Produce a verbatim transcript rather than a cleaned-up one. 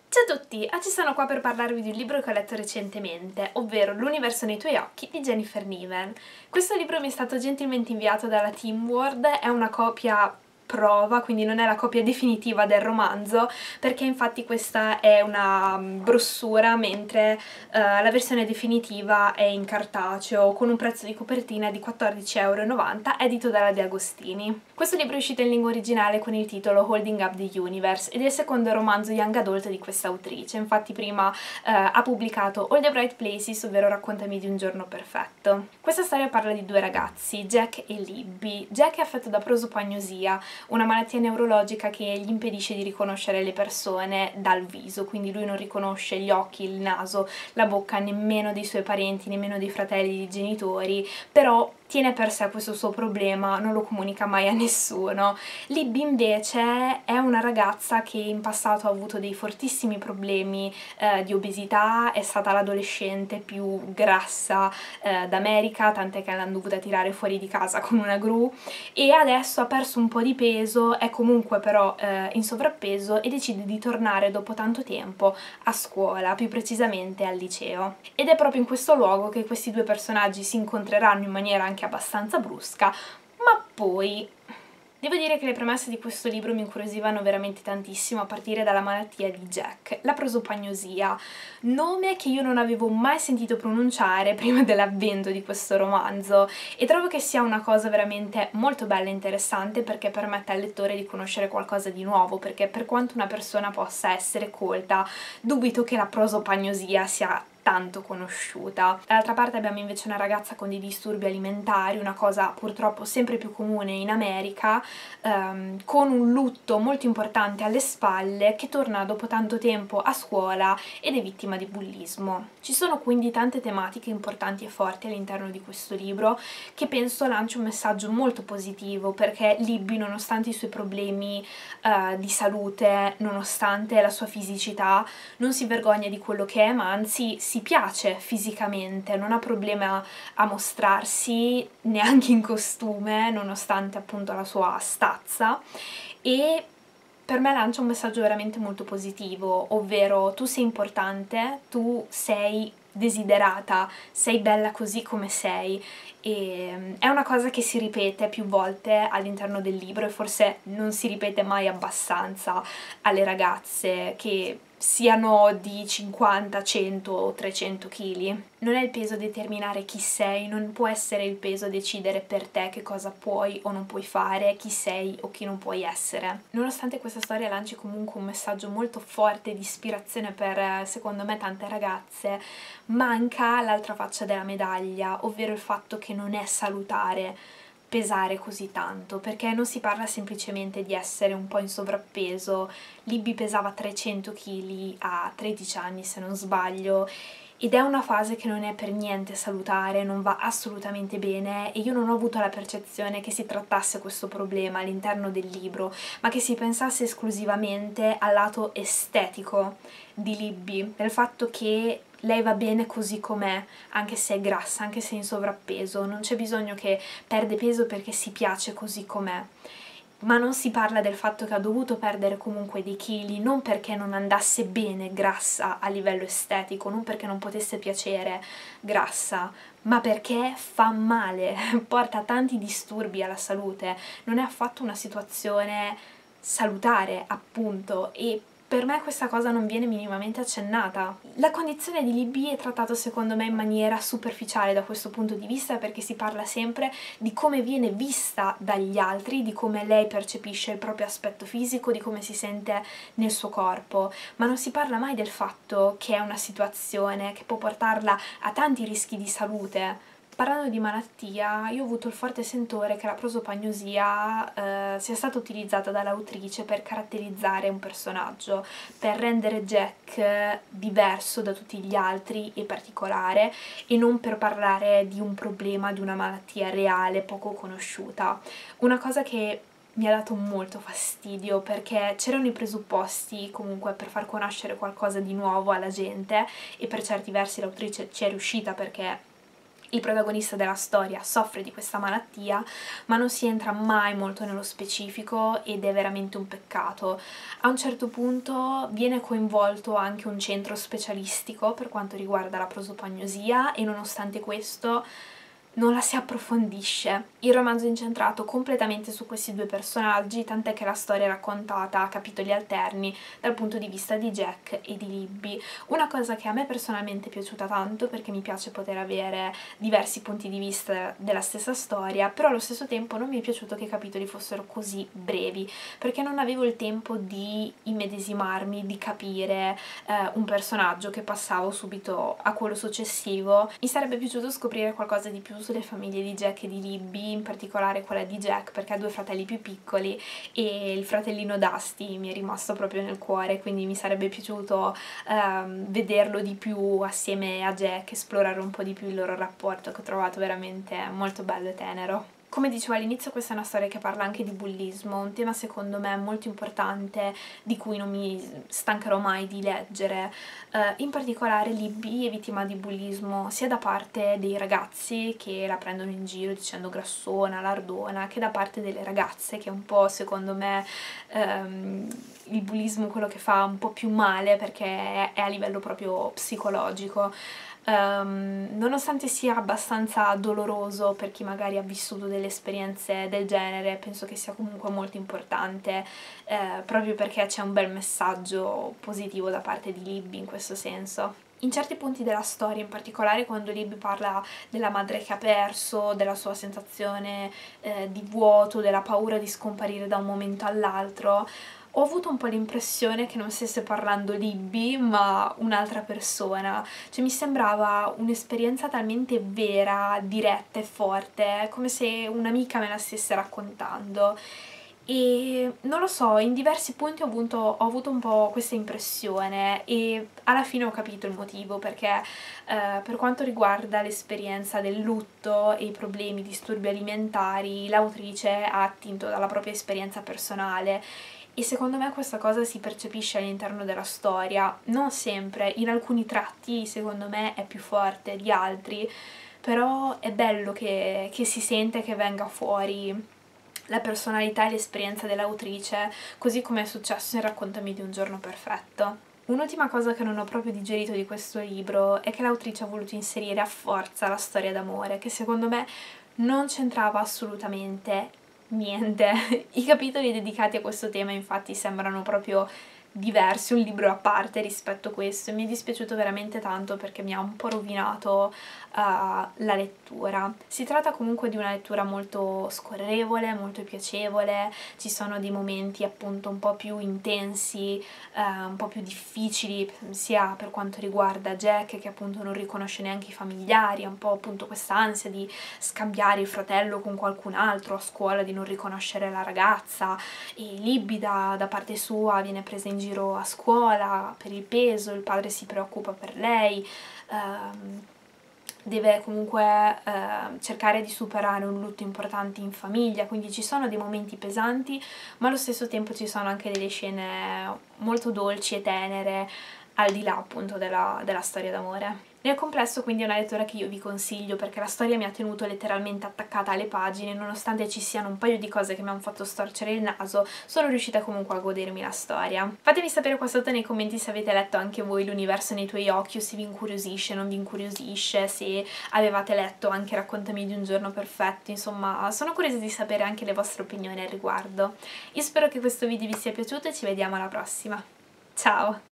Ciao a tutti, oggi sono qua per parlarvi di un libro che ho letto recentemente, ovvero L'universo nei tuoi occhi di Jennifer Niven. Questo libro mi è stato gentilmente inviato dalla Team Word, è una copia prova, quindi non è la copia definitiva del romanzo, perché infatti questa è una brossura, mentre uh, la versione definitiva è in cartaceo con un prezzo di copertina di quattordici e novanta euro, edito dalla De Agostini. Questo libro è uscito in lingua originale con il titolo Holding Up the Universe ed è il secondo romanzo young adult di questa autrice. Infatti prima uh, ha pubblicato All the Bright Places, ovvero Raccontami di un giorno perfetto. Questa storia parla di due ragazzi, Jack e Libby. Jack è affetto da prosopagnosia, una malattia neurologica che gli impedisce di riconoscere le persone dal viso, quindi lui non riconosce gli occhi, il naso, la bocca nemmeno dei suoi parenti, nemmeno dei fratelli, dei genitori, però tiene per sé questo suo problema, non lo comunica mai a nessuno. Libby invece è una ragazza che in passato ha avuto dei fortissimi problemi eh, di obesità, è stata l'adolescente più grassa eh, d'America, tant'è che l'hanno dovuta tirare fuori di casa con una gru, e adesso ha perso un po' di peso, è comunque però eh, in sovrappeso e decide di tornare dopo tanto tempo a scuola, più precisamente al liceo. Ed è proprio in questo luogo che questi due personaggi si incontreranno in maniera anche abbastanza brusca, ma poi devo dire che le premesse di questo libro mi incuriosivano veramente tantissimo, a partire dalla malattia di Jack, la prosopagnosia, nome che io non avevo mai sentito pronunciare prima dell'avvento di questo romanzo, e trovo che sia una cosa veramente molto bella e interessante, perché permette al lettore di conoscere qualcosa di nuovo, perché per quanto una persona possa essere colta, dubito che la prosopagnosia sia tanto conosciuta. Dall'altra parte abbiamo invece una ragazza con dei disturbi alimentari, una cosa purtroppo sempre più comune in America, ehm, con un lutto molto importante alle spalle, che torna dopo tanto tempo a scuola ed è vittima di bullismo. Ci sono quindi tante tematiche importanti e forti all'interno di questo libro, che penso lanci un messaggio molto positivo, perché Libby, nonostante i suoi problemi eh, di salute, nonostante la sua fisicità, non si vergogna di quello che è, ma anzi si piace fisicamente, non ha problema a mostrarsi neanche in costume, nonostante appunto la sua stazza, e per me lancia un messaggio veramente molto positivo, ovvero tu sei importante, tu sei desiderata, sei bella così come sei, e è una cosa che si ripete più volte all'interno del libro e forse non si ripete mai abbastanza alle ragazze, che siano di cinquanta, cento o trecento chili. Non è il peso a determinare chi sei, non può essere il peso a decidere per te che cosa puoi o non puoi fare, chi sei o chi non puoi essere. Nonostante questa storia lanci comunque un messaggio molto forte di ispirazione per, secondo me, tante ragazze, manca l'altra faccia della medaglia, ovvero il fatto che non è salutare pesare così tanto, perché non si parla semplicemente di essere un po' in sovrappeso. Libby pesava trecento chili a tredici anni, se non sbaglio, ed è una fase che non è per niente salutare, non va assolutamente bene, e io non ho avuto la percezione che si trattasse questo problema all'interno del libro, ma che si pensasse esclusivamente al lato estetico di Libby, del fatto che lei va bene così com'è, anche se è grassa, anche se è in sovrappeso, non c'è bisogno che perde peso perché si piace così com'è. Ma non si parla del fatto che ha dovuto perdere comunque dei chili, non perché non andasse bene grassa a livello estetico, non perché non potesse piacere grassa, ma perché fa male, porta tanti disturbi alla salute, non è affatto una situazione salutare, appunto, e per me questa cosa non viene minimamente accennata. La condizione di Libby è trattata secondo me in maniera superficiale da questo punto di vista, perché si parla sempre di come viene vista dagli altri, di come lei percepisce il proprio aspetto fisico, di come si sente nel suo corpo, ma non si parla mai del fatto che è una situazione che può portarla a tanti rischi di salute. Parlando di malattia, io ho avuto il forte sentore che la prosopagnosia eh, sia stata utilizzata dall'autrice per caratterizzare un personaggio, per rendere Jack diverso da tutti gli altri e particolare, e non per parlare di un problema, di una malattia reale, poco conosciuta. Una cosa che mi ha dato molto fastidio, perché c'erano i presupposti comunque per far conoscere qualcosa di nuovo alla gente, e per certi versi l'autrice ci è riuscita, perché Il protagonista della storia soffre di questa malattia, ma non si entra mai molto nello specifico ed è veramente un peccato. A un certo punto viene coinvolto anche un centro specialistico per quanto riguarda la prosopagnosia e nonostante questo non la si approfondisce. Il romanzo è incentrato completamente su questi due personaggi, tant'è che la storia è raccontata a capitoli alterni dal punto di vista di Jack e di Libby. Una cosa che a me personalmente è piaciuta tanto, perché mi piace poter avere diversi punti di vista della stessa storia, però allo stesso tempo non mi è piaciuto che i capitoli fossero così brevi, perché non avevo il tempo di immedesimarmi, di capire eh, un personaggio che passavo subito a quello successivo. Mi sarebbe piaciuto scoprire qualcosa di più sulle famiglie di Jack e di Libby, in particolare quella di Jack perché ha due fratelli più piccoli e il fratellino Dusty mi è rimasto proprio nel cuore, quindi mi sarebbe piaciuto um, vederlo di più assieme a Jack, esplorare un po' di più il loro rapporto, che ho trovato veramente molto bello e tenero. Come dicevo all'inizio, questa è una storia che parla anche di bullismo, un tema secondo me molto importante di cui non mi stancherò mai di leggere. Uh, in particolare Libby è vittima di bullismo sia da parte dei ragazzi che la prendono in giro dicendo grassona, lardona, che da parte delle ragazze, che è un po' secondo me um, il bullismo quello che fa un po' più male perché è a livello proprio psicologico. Um, nonostante sia abbastanza doloroso per chi magari ha vissuto delle esperienze del genere, penso che sia comunque molto importante eh, proprio perché c'è un bel messaggio positivo da parte di Libby in questo senso. In certi punti della storia, in particolare quando Libby parla della madre che ha perso, della sua sensazione eh, di vuoto, della paura di scomparire da un momento all'altro, ho avuto un po' l'impressione che non stesse parlando Libby, ma un'altra persona. Cioè mi sembrava un'esperienza talmente vera, diretta e forte, come se un'amica me la stesse raccontando. E non lo so, in diversi punti ho avuto, ho avuto un po' questa impressione e alla fine ho capito il motivo, perché eh, per quanto riguarda l'esperienza del lutto e i problemi, disturbi alimentari, l'autrice ha attinto dalla propria esperienza personale. E secondo me questa cosa si percepisce all'interno della storia, non sempre, in alcuni tratti secondo me è più forte di altri, però è bello che, che si sente che venga fuori la personalità e l'esperienza dell'autrice, così come è successo in Raccontami di un giorno perfetto. Un'ultima cosa che non ho proprio digerito di questo libro è che l'autrice ha voluto inserire a forza la storia d'amore, che secondo me non c'entrava assolutamente niente. I capitoli dedicati a questo tema infatti sembrano proprio diversi, un libro a parte rispetto a questo, e mi è dispiaciuto veramente tanto perché mi ha un po' rovinato uh, la lettura. Si tratta comunque di una lettura molto scorrevole, molto piacevole, ci sono dei momenti appunto un po' più intensi, uh, un po' più difficili, sia per quanto riguarda Jack, che appunto non riconosce neanche i familiari, un po' appunto questa ansia di scambiare il fratello con qualcun altro a scuola, di non riconoscere la ragazza, e Libby da, da parte sua viene presa in giro a scuola per il peso, il padre si preoccupa per lei, ehm, deve comunque eh, cercare di superare un lutto importante in famiglia, quindi ci sono dei momenti pesanti, ma allo stesso tempo ci sono anche delle scene molto dolci e tenere, al di là appunto della, della storia d'amore. Nel complesso quindi è una lettura che io vi consiglio, perché la storia mi ha tenuto letteralmente attaccata alle pagine, nonostante ci siano un paio di cose che mi hanno fatto storcere il naso, sono riuscita comunque a godermi la storia. Fatemi sapere qua sotto nei commenti se avete letto anche voi L'universo nei tuoi occhi, o se vi incuriosisce, non vi incuriosisce, se avevate letto anche Raccontami di un giorno perfetto, insomma sono curiosa di sapere anche le vostre opinioni al riguardo. Io spero che questo video vi sia piaciuto e ci vediamo alla prossima. Ciao!